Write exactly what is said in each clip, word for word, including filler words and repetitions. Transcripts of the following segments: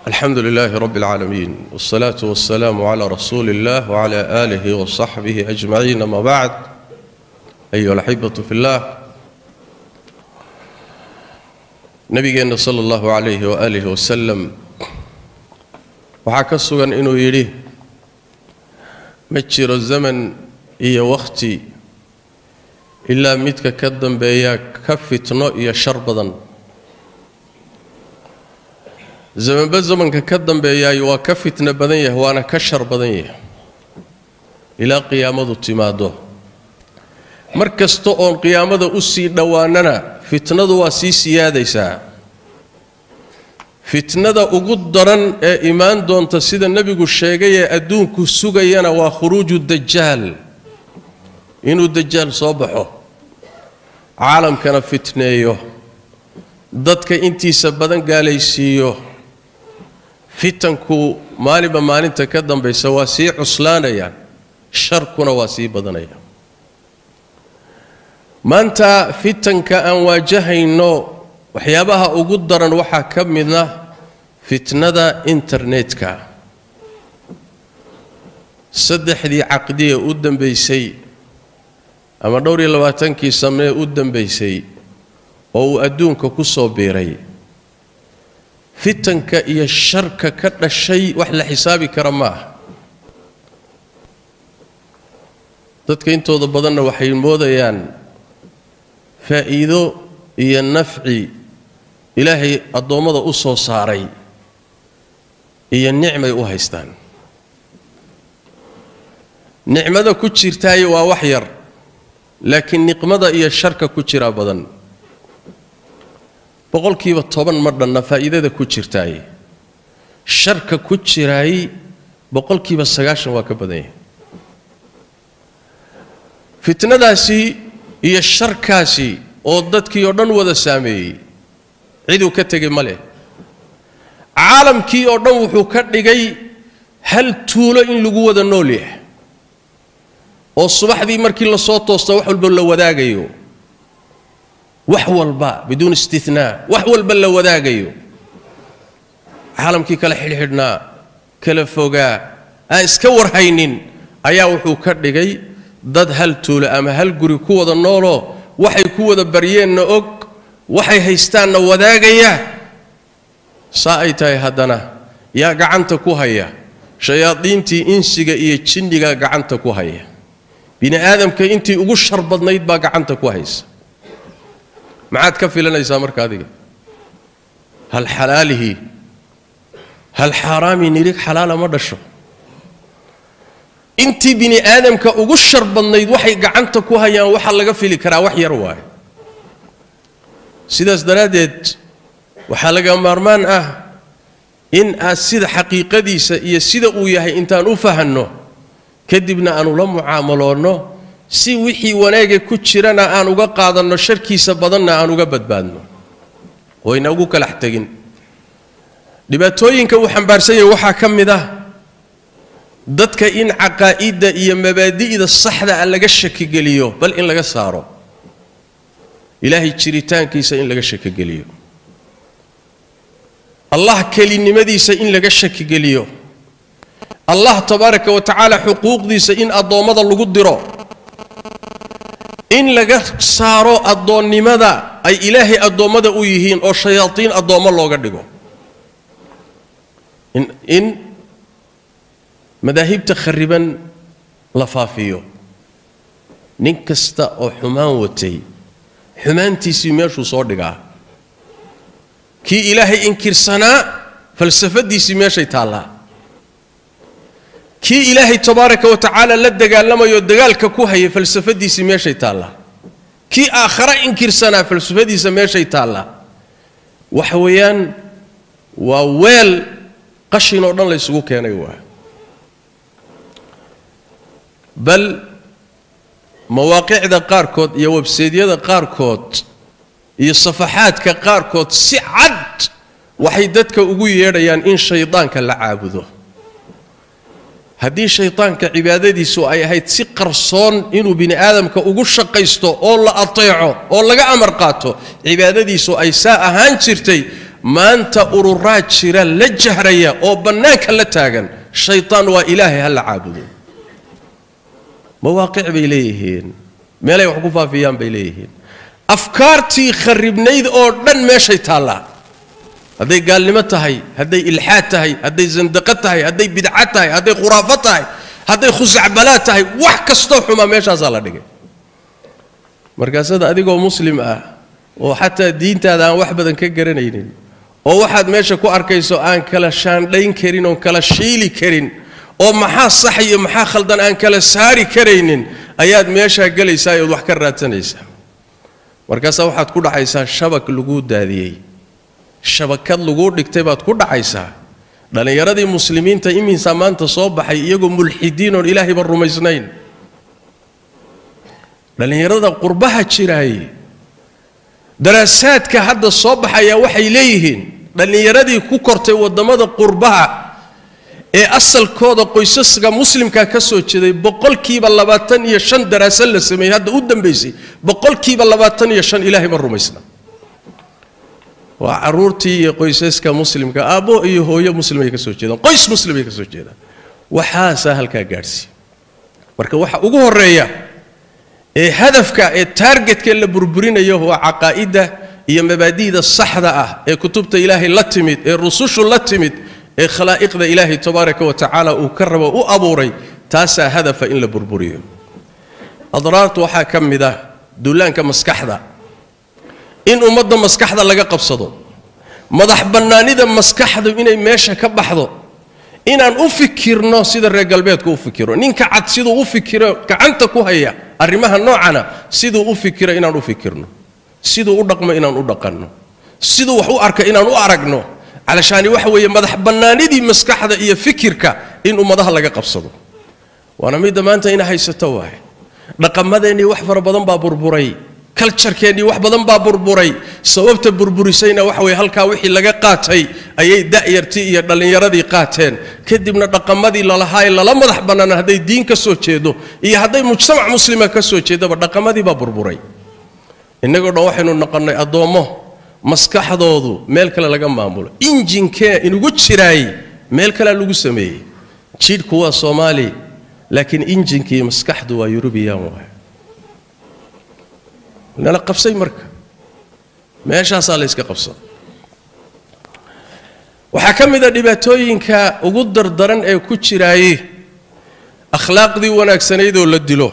الحمد لله رب العالمين والصلاة والسلام على رسول الله وعلى آله وصحبه أجمعين. ما بعد، أيها الأحبة في الله، نبينا صلى الله عليه وآله وسلم وحكسوا إنه يريه متشير الزمن إيا وقتي إلا متك كدن بيا كفتنا إيا شربضا زمن بزمن كدن بيا وكفتنا بدنيه وأنا كشر بدنيه إلى قيامة تماده مركز تؤون قيامة أسي دواننا فتنة واسي سيادة سا فتنة أقدرا إيمان دون تسيد النبي الشيقية أدون كسوغينا وخروج الدجال إنو الدجال صبحه عالم كان فتنيه ضدك انتي سبدان قاليسيو فتنكو مالي بمالي تكدم بيسواسي عسلانا يعني شركنا واسي بدنيا ما أنت فتنك أن واجهينو وحيابها أقدرا وحا كمنا فتنة إنترنتك صدح دي عقدية قدام بيسي أما دوري لواتنكي سمني قدام بيسي أو أدونك كسو بيري فتنك إيا الشرك كتنا الشيء وحل حسابي كرماه dadka intooda badanna waxay moodayaan faa'iido iyo nafci ilaahay adoomada u soo saaray iyo nicmay u haystaan nicmada ku jirtay waa wax yar laakiin niqmada iyo sharka ku jira badan boqolkiiba toban madana faa'iidada ku jirtay sharka ku jiray boqolkiiba sagaashan waa ka badan yahay فتنadaasi iyo sharkaasi oo dadkii oo dhan wada saameeyay ciidu ka tagay male caalamkii oo dhan wuxuu ka dhigay hal tuulo in lagu wada nool yahay oo subaxdii markii la soo toosto wax walba la wadaagayo wax walba بدون استثناء wax walba la wadaagayo caalamkii kala xidhxidhnaa kala fogaa aan iska warhaynin ayaa wuxuu ka dhigay dad hal tuulo ama hal guri ku wada noolo waxay ku wada baryeenna og waxay haystaanna wadaagaya saaytay hadana ya gacanta ku haya shayaadiintii insiga iyo jinniga gacanta ku haya bini aadamka intii ugu shar badnayd baa gacanta ku haysa maxaad ka filanaysaa marka adiga hal xalaalihi hal xaraami nirig xalaala ma dhasho intii bini aadamka ugu shar badnayd waxay gacanta ku hayaan waxa laga fili karaa wax yar waay sidaas daraadeed waxa laga maarmaan ah in aad sida xaqiiqadiisa iyo sida uu yahay intaan u fahanno kadibna aanu la mucaamaloonno si wixii wanaag ku jirana aan uga qaadanno sharkiisa badanna aan uga badbaadno oo inagu kala xtagin dhibaatooyinka uu xambaarsan yahay waxa kamid ah dadka in aqaa'ida iyo mabaadi'da saxda ah laga shaki geliyo bal in laga saaro ilaahi jiritaankiisa in laga shaki geliyo allah kelinimadiisa in laga shaki geliyo allah tabaaraka wa taala xuquuqdiisa in adoomada lagu diro in laga saaro adoonnimada ay ilaahi adoomada u yihiin oo shayaatiin adoomo looga dhigo in in مذاهبت خربا لفافيو نكستا او حمان وتي حمانتي سيميشو صودغا كي الهي انكر سنا فلسفدي سيميشي تالا كي الهي تبارك وتعالى لدغالما يو دغالكا كو هي فلسفدي سيميشي تالا كي اخر انكر سنا فلسفدي سيميشي تالا وحويان وويل قشين ودن لا isugu keenay waa بل مواقع ذا قاركود يا ويبسايت ذا قاركود يا صفحات كقاركود سعد وحيدتك ugu yeedayaan in shaydaanka la caabudo hadii shaydaanka cibaadadiisu ay ahayd si qarsoon inuu bini aadamka ugu shaqaysto oo la ateeco oo laga amar qaato cibaadadiisu ay saa ahaan jirtay maanta ururaa jira la jahraya oo bannaanka la taagan shaytaan waa ilaahay hal caabudo mawaaqic bay leeyihiin meelay wax ku faafiyaan bay leeyihiin afkaartii kharibnayd oo dhan meeshay taala haday gaalnimo tahay haday ilhaad tahay haday zandaqad tahay haday bid'ah tahay haday khuraafad tahay haday khusacbalaad tahay wax kasto xuma meeshaas la dhigay markaasada adigoo muslim ah oo xataa diintaada aan wax badan ka garanaynin oo waxaad meesha ku arkayso aan kala shaandhayn karin oo kala shiili karin oo maxaa sax iyo maxaa khaldan aan kala saari kareynin ayaad meesha galaysaa oo wax ka raadsanaysaa markaas waxaad ku dhacaysaa shabak lagu daadiyay shabakad lagu dhigtay baad ku dhacaysaa dhalinyaradii muslimiinta iminsa maanta soo baxay iyagoo mulxidiin oo ilaahay ba rumaysnayn dhalinyarada qurbaha jiray daraasaadka hadda soo baxaya waxay leeyihiin dhalinyaradii ku kortay wadamada qurbaha ee asalkooda qoysaska muslimka ka soo jeeday boqolkiiba labaatan iyo shan daraasad la sameeyay hadda u dambeysay boqolkiiba labaatan iyo shan ilaahay ma rumaysna waa caruurtii iyo qoysaska muslimka aabo iyo hooyo muslimay ka soo jeedaan qoys muslimay ka soo jeedaan waxaas halka gaarsi marka waxa ugu horeeya ee hadafka ee targetka la burburinayo waa aqaa'ida iyo mabaadiida saxda ah ee kutubta ilaahay la timid ee rusushu la timid ee khalaa'iqda ilaahay tabaaraka wa taala uu ka rabo u abuuray taasa hadafa in la burburiyo adraartu waxa kamida duulaanka maskaxda in ummadda maskaxda laga qabsado madax banaanida maskaxdu inay meesha ka baxdo inaan u fikirno sida reer galbeedku u fikiro ninka cad sidoo u fikiro gacanta ku haya arrimaha noocana sidoo u fikiro inaan u fikirno sidoo u dhaqmo inaan u dhaqanno sidoo wax u arka inaan u aragno علشان waxa weeye madax banaanidii maskaxda iyo fikirka in ummadaha laga qabsado wana mid maanta in haysato waay dhaqamadeeni wax fara badan baa burburay culturekeeni wax badan baa burburay sababta burburisayna waxa weeye halka wixii laga qaatay ayay da'yartii iyo dhalinyaradii qaateen kadibna dhaqamadii la lahaay la madax banaan haday diin ka soo jeedo iyo haday mujtamac muslima ka soo jeedaba dhaqamadii baa burburay inagoo dhan waxaynu noqonay adoomo maskaxdoodu meel kale laga maamulo injinka inugu jiraay meel kale lagu sameeyay jidhku waa Soomaali laakiin injinkii maskaxdu waa European waa nala qabsay marka meeshaas la iska qabsado waxa kamida dhibaatooyinka ugu dardaran ee ku jiraay akhlaaqdii wanaagsaneed oo la dilo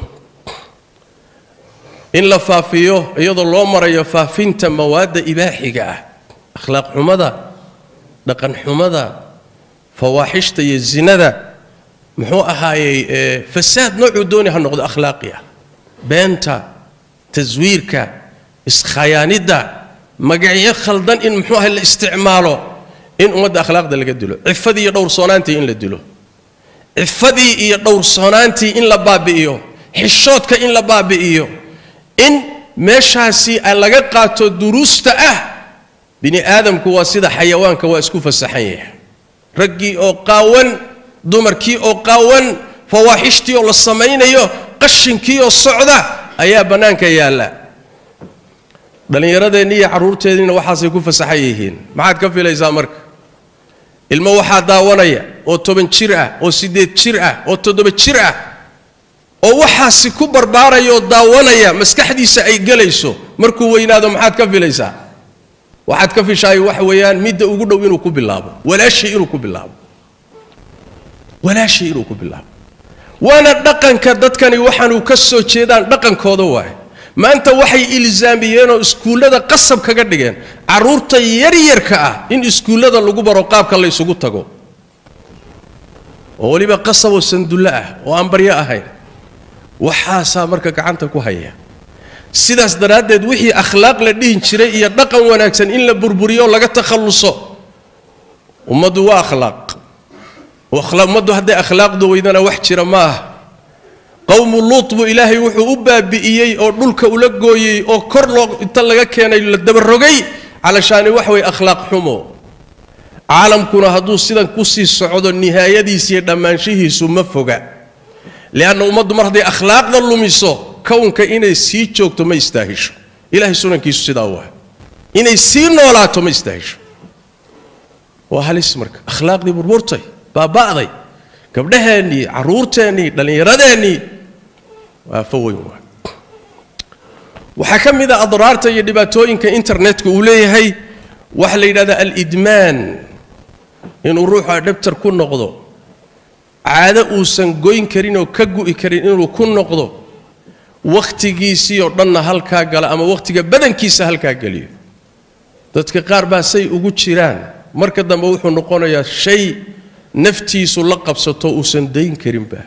in la faafiyo iyadoo loo marayo faafinta mawaada ibaaxiga ah akhlaaq xumada dhaqan xumada fawaaxishta iyo zinada muxuu ahaayay fasaad noocu dooni ha noqdo akhlaaqiya beenta tazwiirka iskhayaanida magacyo khaldan in muxuu ahay la isticmaalo in umada akhlaaqda laga dilo cifadii iyo dhowr soonaantii in la dilo cifadii iyo dhowr soonaantii in la baabi'iyo xishoodka in la baabi'iyo in meeshaasi laga qaato duruusta ah bini aadamku waa sida xayawaanka waa isku fasaxan yahay ragii oo qaawan dumarkii oo qaawan fawaaxishtii oo la sameeynayo qashinkii oo socda ayaa banaanka yaala dhalinyaradeenii iyo caruurteedina waxaasay ku fasaxan yihiin maxaad ka filaysaa marka ilmo waxa daawanaya oo toban jir ah oo sideed jir ah oo toddoba jir ah oo waxaasi ku barbaarayo daawanaya maskaxdiisa ay galayso markuu weynaado maxaad ka filaysaa waxaad ka fishay wax weeyaan mid ugu dhow inuu ku bilaabo walaashi inuu ku bilaabo walaashi inuu ku bilaabo wana dhaqanka dadkani waxaanu ka soo jeedaan dhaqankooda waay maanta waxay ilzaamiyeen oo iskuulada qasab kaga dhigeen caruurta yar yarka ah in iskuulada lagu baro qaabka la isugu tago oo waliba qasab oo sandulla ah oo aan baryo ahayn waxaasa marka gacanta ku haya sidaas daraadeed wixii akhlaaq la dhihin jiray iyo dhaqan wanaagsan in la burburiyo laga takhaluso ummadu waa akhlaaq oo akhlaaqdu haday akhlaaqdu weydana wax jira ma ah qawm lut bu ilaahi wuxuu u baabi'iyay oo dhulka ula gooyay oo kor loo inta laga keenay la dabarogay علشان وحوي أخلاق حمو عالم كنا هدو سيدان كوسي سعود النهاية دي سيدان مانشيه سمفوغا لأن أمد مرضي أخلاق ظلو ميسو كون كإني سيجوك تو ما يستاهش إلهي سنان كيسو سيداوه إني سير نولاتو ما يستاهش وهالس مرك أخلاق دي بربورتي بابعضي قبلهني عرورتني دليردني وفوي وحكم إذا أضرارته يدباتوين كإنترنت كوليه هي وحلي هذا الإدمان إنه روح دبتر كون نقضه عادة وسنجوين كرين وكجو كرين إنه كون نقضه وقت جيسي ورنا هالكاجل أما وقت بدن كيس هالكاجلي تذكر بسي وجود شيران مركز دم بروح النقطة يا شيء نفتي سلقب سطو وسندين كريم به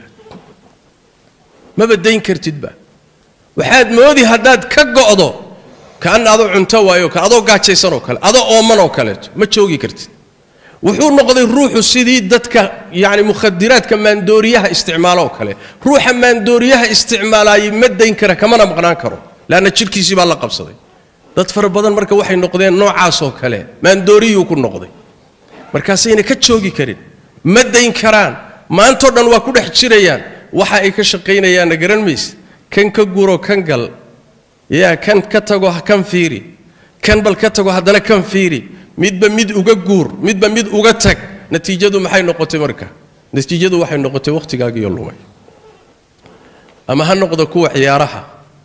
ما بدين كرتد به وحد مودي هداد كجعضه كأن هذا عنتوا يو كهذا قاعد شيء صنوك هذا أمنا وكلت ما تشوقي كرتد وحور نقضي الروح السيدي دتك يعني مخدرات كمان دوريها استعمالها وكله روح من دوريها استعمالها يمدين كره كمان مقنان كرو لأن تشركي سيب الله قبصدي دتفر بدن مركب واحد نقضين نوع عاصو كله من دوري يكون نقضي مركزين كتشوقي كريم مدين كران ما أنتوا دن وكل حشريان وحا إكشقين يا نجرن ميس كان كجورو كان قال يا كان كتجوا كان فيري كان بالكتجوا هذا كان فيري ميد بميد وجور ميد بميد وجتك نتيجته محي نقطة مركا نتيجته واحد نقطة وقت جاي يلومي أما هالنقطة كوع حيارها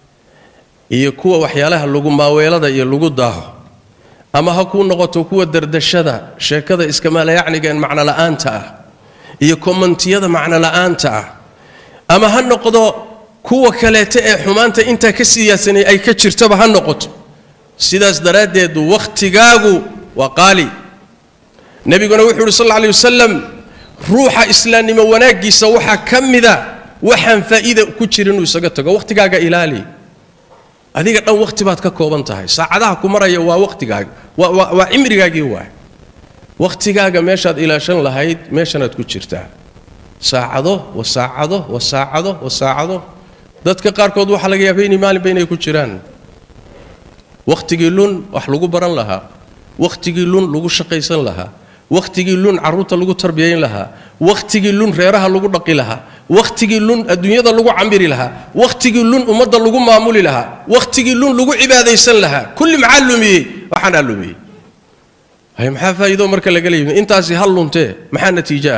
هي كوع وحيالها اللجوم باويلا ده اللجود ده أما هكون نقطة كوع دردشة شيء كذا إسكمال يعني كان معنى لا أنت هي كومنتي هذا معنى لا أنت أما هالنقطة كوع كلاتة حمانة أنت كسياسني أي كتير تبع هالنقطة سيداس دراد وقت جاجو وقالي نبي قلنا وحول صلى الله عليه وسلم روح إسلامي موناجي سوحة كم ذا وحن فائدة كتير إنه يسقطك وقت جاجا إلالي هذيك الأول وقت بعد كوبان تاعي ساعدها كمرة يوا وقت جاجا وعمري جاجي واحد وقت جاجا مشهد إلى شن لهيد مشهد كتير تاع ساعده وساعده وساعده وساعده ذاتك قاركود وحلاقي بيني مال بيني كتيران وقت جيلون وحلقو بران لها وقت جيلون لقو شقيسان لها وقت جيلون عروتا لقو تربيين لها وقت جيلون ريرها لقو دقي لها وقت جيلون الدنيا دا لقو عمري لها وقت جيلون أمد لقو معمولي لها وقت جيلون لقو عبادة يسان لها كل معلمي وحنا علمي هاي محافة إذا مركا لقليم انت عزي هلو انت محا نتيجة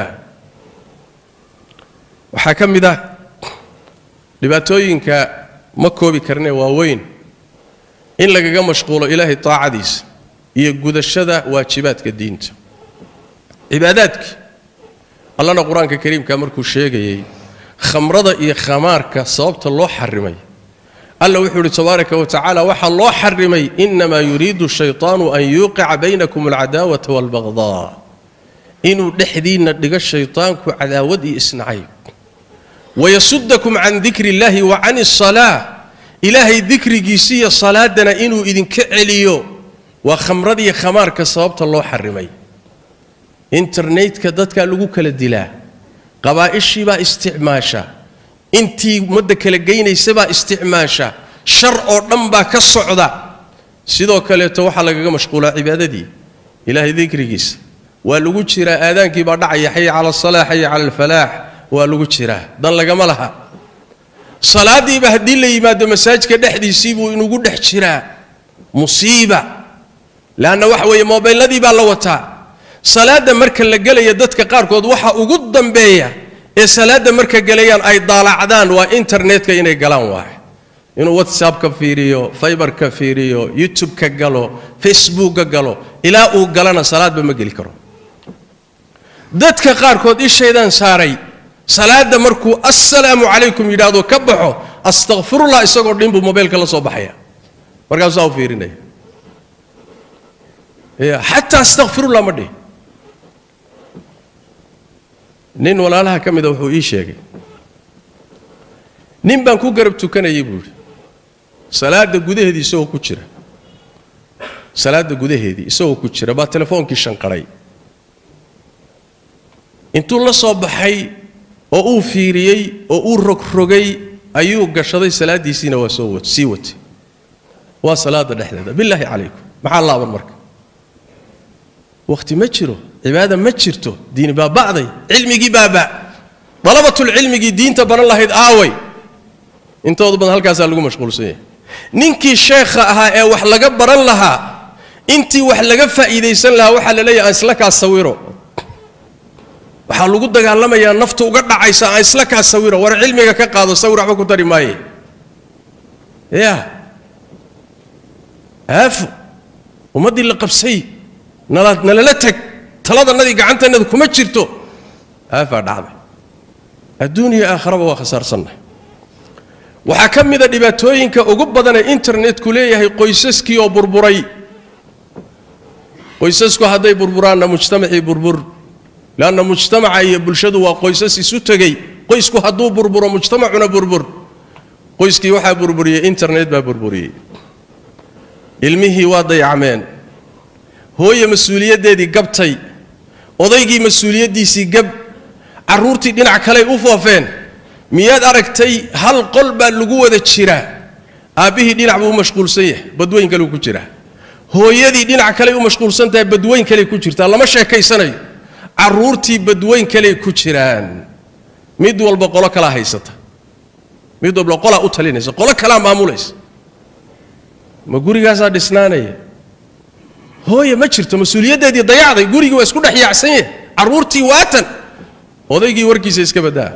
وحاكم ذا لباتوين كمكو بكرني واوين إن لقى مشغول إلهي طاعة ديس يجود الشذا واجباتك الدين عباداتك الله القرآن الكريم كامركو شيء خمرضة إيه خمارك صوبت الله حرمي الله وحده تبارك وتعالى وحى الله حرمي إنما يريد الشيطان أن يوقع بينكم العداوة والبغضاء إنه دحدين لقى الشيطان كعداوة إسنعي ويصدكم عن ذكر الله وعن الصلاة إلهي ذكر جيسية صلاة دنا إنه إذن كعليو وخمردي خمار كصوابت الله حرمي إنترنت كدتك لجوك للدلاء قبائشي با استعماشا إنتي مدك لجيني سبا استعماشا شرع رمبا كالصعدة سيدو كاليتوحى لك مشغولة عبادة دي إلهي ذكر جيس ولجوك شراء آذانك بردع حي على الصلاة حي على الفلاح ولجوك شراء دان لك ملها صلاة دي بهدي لي ما دام مساج كدحدي يسيبوا إنه قد حشرا مصيبة لأن وحوي موبايل الذي بالوتا صلاة مركز لجلي يدتك قاركود وحى وجودا بيا صلاة مركز جليان أي ضالع عدان وإنترنت كيني جلان واحد إنه واتساب كفيريو فايبر كفيريو يوتيوب كجلو فيسبوك كجلو إلى أو جلنا صلاة بمجلي كرو دتك قاركود إيش شيئا ساري صلاة مركو السلام عليكم يدادو كبحو استغفر الله يسقط دين بموبايل كلا صباحيا مركز أو فيريني حتى استغفر الله مدي نين ولا لها كم يدوحو إيش يجي نين بانكو قربتو كان يقول صلاة جوده هذي سو كتيرة صلاة جوده هذي سو كتيرة با تلفون كيشان قري انتو الله صباحي oo uu fiiriyay oo uu rogrogay ayuu gashaday salaadiisina waa soo wad sii wad waa salaada dhexdeeda billahi calaykum maxaa laaban marka waqti ma jiro cibaada ma jirto diin baa bacday cilmigi baaba dalabatu ilmigi diinta baran lahayd aaway intoodu badan halkaas lagu mashquulsan yahay ninkii sheekha ahaa ee wax laga baran lahaa intii wax laga faa'iideysan lahaa waxa la leeyahay isla ka sawiro waxa lagu dagaalamayaa naftu uga dhacaysa isla ka sawiro war cilmiga ka qaado sawir waxba ku dari maaye ya af umadii la qabsay nala nala tag taladanadii gacanteennada kuma jirto afa dhacday adduuniya aakhiraba waa khasaarsanay waxa kamida dhibaatooyinka ugu badan ee internet ku leeyahay qoysaskii oo burburay qoysasku haday burburaan mujtamacii burbur laana mujtamaca iyo bulshadu waa qoysas isu tagay qoysku haduu burburo mujtamacuna burbur qoyskii waxa burburiyay internet baa burburiyay ilmihii waa dayacmeen hooyo mas'uuliyadeedii gabtay odaygii mas'uuliyadiisii gab caruurtii dhinac kale u foofeen miyaad aragtay hal qol baa lagu wada jira aabihii dhinac buu mashquulsan yahay badweyn kale ku jira hooyadii dhinac kale u mashquulsan tahay badweyn kale ku jirta lama sheekaysanayo caruurtii badweyn kale ku jiraan mid walba qolo kala haysata mid walba qola u talinaysa qolo kala maamulaysa ma gurigaas dhisnaanaya hooyo ma jirto mas'uuliyadeedii dayacday guriga waa isku dhaxyaacsan yahay caruurtii waatan odaygii warkiisa iska badaa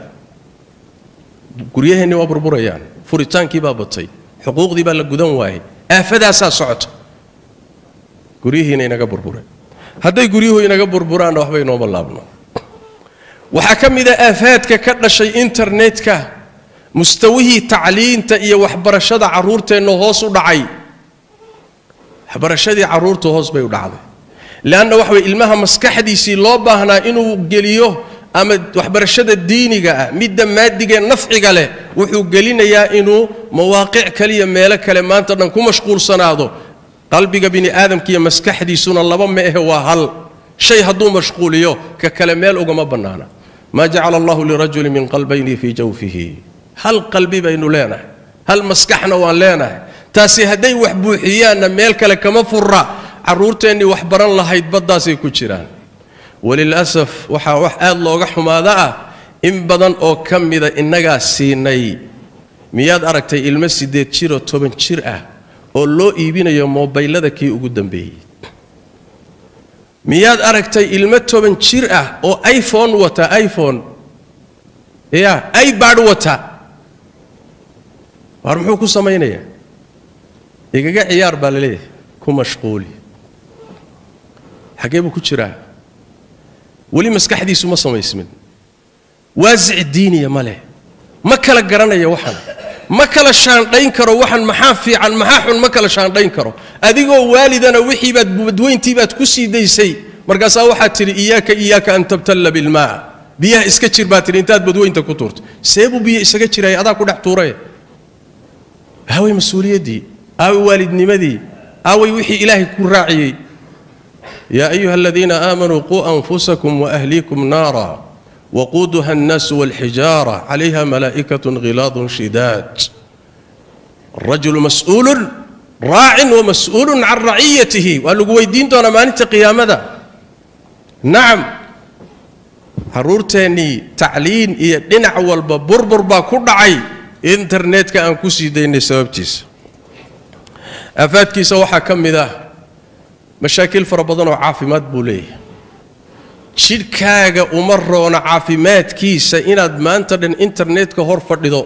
guryaheeni waa burburayaan furitaankii baa batay xuquuqdii baa la gudan waayay aafadaasaa socoto guryihiina inaga burburay hadday guryuhu inaga burburaan waxba inooma laabno waxa kamida aafaadka ka dhashay internetka mustawihii tacliinta iyo waxbarashada caruurteena hoos u dhacay waxbarashadii caruurtu hoos bay u dhacday laana waxa ilmaha maskaxdiisii loo baahnaa inuu geliyo ama waxbarashada diiniga ah midda maadiga nafciga leh wuxuu gelinayaa inuu mawaaqic kaliya meelo kale maanta dhan ku mashquulsanaado qalbiga bini aadamka iyo maskaxdiisuna laba ma ah waa hal shay haduu mashquuliyo ka kale meel uga ma banaana ma ja'ala Allahu li rajulin min qalbayni fi jawfihi hal qalbi baynu leenahay hal maskaxna waan leenahay taasi haday wax buuxiyaana meel kale kama furra caruurteeni wax baran lahayd badaasay ku jiraan وللاسف waxa wax aad looga xumaada ah in badan oo kamida inaga siinay miyaad aragtay ilmo sideed jir oo toban jir ah oo loo iibinayo mobilada kii ugu dambeeyay miyaad aragtay ilmo toban jir ah oo iPhone wata iPhone ya iPad wata war muxuu ku sameeynaya igaga ciyaar baa leeyahay ku mashquuli xageebu ku jiraa wali maskaxdiisu ma samaysmin waasic diiniya male ma kala garanaya waxan ma kala shaandhayn karo waxan maxaa fiican maxaa xun ma kala shaandhayn karo adigoo waalidana wixii baad badweyntii baad ku sii daysay markaas waxa tiri iyaaka iyaaka an tabtalla bil maa biyaha iska jir baad tiri intaad badweynta ku tuurto seebu biyo isaga jiray adaa ku dhex tuuray haway mas'uuliyadii aw waalidnimadii aw wixii ilaahay ku raaciyay يا أيها الذين آمنوا قوا أنفسكم وأهليكم نارا وقودها الناس والحجارة عليها ملائكة غلاظ شداد الرجل مسؤول راع ومسؤول عن رعيته وقالوا ويدين دونا ما أنت قيامة نعم حرورتني تعلين دنع والبربر باكور عي إنترنت كأن كسي دين سببتيس أفاتكي سوحة كم ذا مشاكل فربضان وعافمات بوليه شركاغا ومرون عافمات كيسا إناد ما انترن انترنت كهور فردو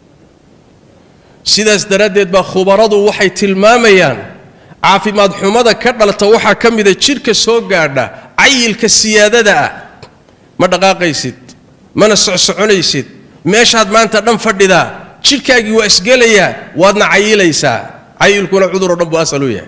سيداس درادت با خبرادو وحي تلماميان عافمات حمادا كردالتا وحا كميدا شركة سوغاردا عيل كالسيادة دا ما دقاقيسيد ما نسعسعونيسيد ماشاد ما انترن فرددا شركاغي واسقاليا وادنا عيليسا عيل كونا عذر ربو أسألويا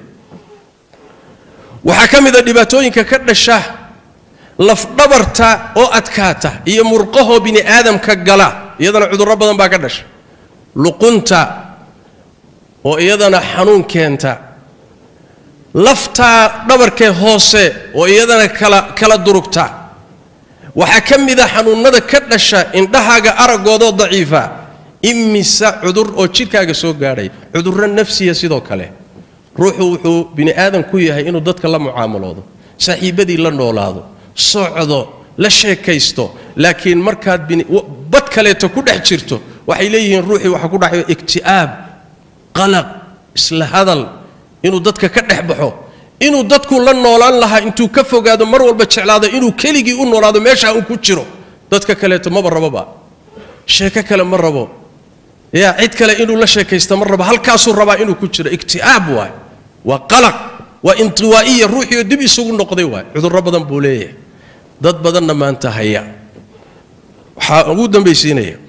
waxa kamida dhibaatooyinka ka dhasha laf dhabarta oo adkaata iyo murqaho bini aadamka gala iyadana cudurro badan baa ka dhasha luqunta oo iyadana xanuun keenta lafta dhabarka hoose oo iyadana kala kala durugta waxa kamida xanuunada ka dhasha indhahaaga aragoodo daciifa imisa cudur oo jirkaaga soo gaaray cudurro nafsiya sidoo kale ruuxu wuxuu bini aadam ku yahay inuu dadka la mucaamaloodo saaxiibadii la noolaado socdo la sheekaysto laakiin markaad bad kaleeto ku dhex jirto waxay leeyihiin ruuxii waxa ku dhacayo iktiaab qalaq isla hadal inuu dadka ka dhex baxo inuu dadku la noolaan lahaa intuu ka fogaado mar walba jeclaado inuu keligii u noolaado meesha uu ku jiro dadka kale ma rababa sheeko kale ma rabo yaa cid kale inuu la sheekaysto ma rabo halkaasuu rabaa inuu ku jiro iktiaab waay waa qalaq waa intiwaa'iya ruuxiyo dib isugu noqday waay cudurro badan buu leeyahay dad badanna maanta haya waxaa ugu dambaysiinaya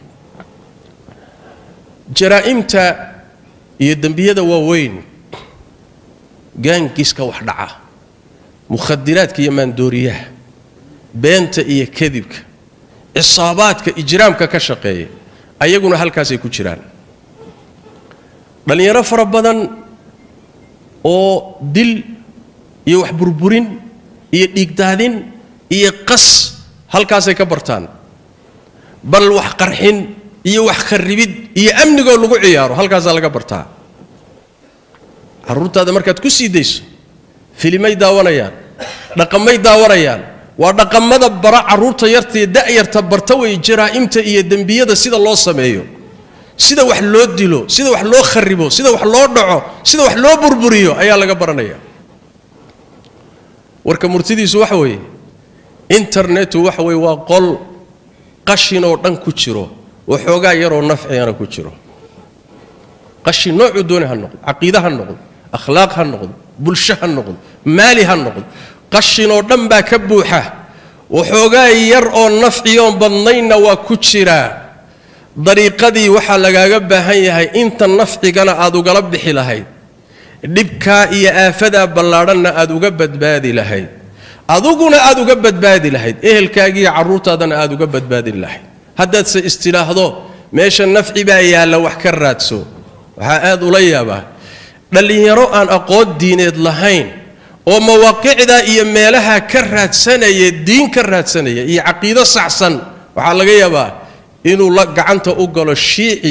jaraa'imta iyo dembiyada waaweyn gaangiska wax dhaca mukhadiraadka iyo maandooriyaha beenta iyo kadibka isaabaadka ijraamka ka shaqeeya ayaguna halkaas ay ku jiraan dhalinyaro fara badan oo dil iyo wax burburin iyo dhiigdaadin iyo qas halkaas ay ka bartaan bal wax qarxin iyo wax kharibid iyo amnigo lagu ciyaaro halkaas laga bartaa carruurtaada markaad ku sii dayso filimay daawanayaan dhaqamay daawanayaan waa dhaqamada bara carruurta yarta da'yarta barta way jaraa'imta iyo dembiyada sida loo sameeyo sida wax loo dilo sida wax loo kharibo sida wax loo dhaco sida wax loo burburiyo ayaa laga baranaya warka murtidiisu waxa weeye internetu waxa weeye waa qol qashin oo dhan ku jiro oo xoogaa yar oo nafciyana ku jiro qashin noocu doona ha noqdo caqiida ha noqdo akhlaaq ha noqdo bulsho ha noqdo maali ha noqdo qashin oo dhan baa ka buuxa oo xoogaa yar oo nafciyoon badnayna waa ku jiraa dariiqadii waxaa lagaaga baahan yahay inta nafcigana aad ugala bixi lahayd dhibkaa iyo aafadaa ballaadhanna aad uga badbaadi lahayd aduguna aad uga badbaadi lahayd ehelkaagii iyo carruurtaadana aad uga badbaadin lahayd haddaadse istilaahdo meesha nafci baa yaalla wax ka raadso waxaa aad ula yaabaa dhallinyaro aan aqoon diineed lahayn oo mawaaqicda iyo meelaha ka raadsanaya diin ka raadsanaya iyo caqiido saxsan waxaa laga yaabaa inuu la gacanta u galo shiici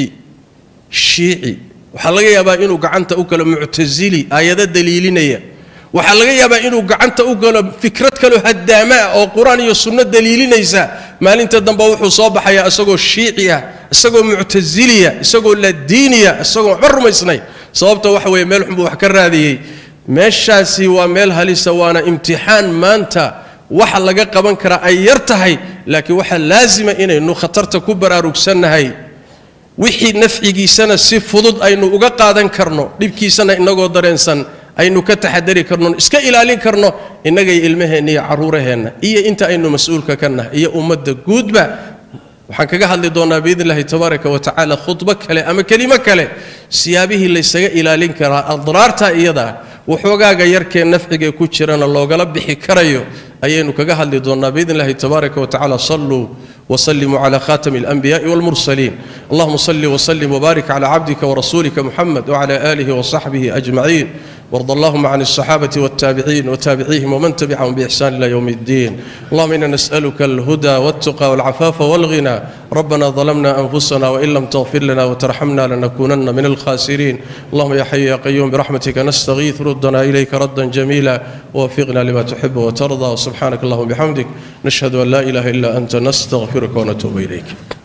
shiici waxaa laga yaabaa inuu gacanta u galo mu'tazili ayada daliilinaya waxaa laga yaabaa inuu gacanta u galo fikrad kale haddaama oo quraan iyo sunno daliilinaysa maalinta dambe wuxuu soo baxaya asagoo shiici ah asagoo mu'taziliya asagoo la diiniya asagoo xurmaysnay sababta waxa weeye meel xun wax ka raadiyay meeshaasi waa meel halisa waana imtixaan maanta waxa laga qaban kara ay yar tahay laakiin waxa laazima inaynu khatarta ku baraarugsanahay wixii nafcigiisana si fudud aynu uga qaadan karno dhibkiisana inagoo dareensan aynu ka taxadari karno iska ilaalin karno inagay ilmaheena iyo caruuraheena iyo inta aynu mas'uulka ka nahay iyo ummadda guudba waxaan kaga hadli doonaa biidnillaahi tabaaraka wa tacaala khudba kale ama kelimo kale siyaabihii la isaga ilaalin karaa adraarta iyada وحوغاغا يركي نفعي كوجيرنا لوغلا بخي كرايو ايينو كغا هادلي دونا باذن الله تبارك وتعالى صلوا وسلموا على خاتم الانبياء والمرسلين اللهم صل وسلم وبارك على عبدك ورسولك محمد وعلى اله وصحبه اجمعين وارض اللهم عن الصحابة والتابعين وتابعيهم ومن تبعهم بإحسان إلى يوم الدين اللهم إنا نسألك الهدى والتقى والعفاف والغنى ربنا ظلمنا أنفسنا وإن لم تغفر لنا وترحمنا لنكونن من الخاسرين اللهم يا حي يا قيوم برحمتك نستغيث ردنا إليك ردا جميلا ووفقنا لما تحب وترضى وسبحانك اللهم بحمدك نشهد أن لا إله إلا أنت نستغفرك ونتوب إليك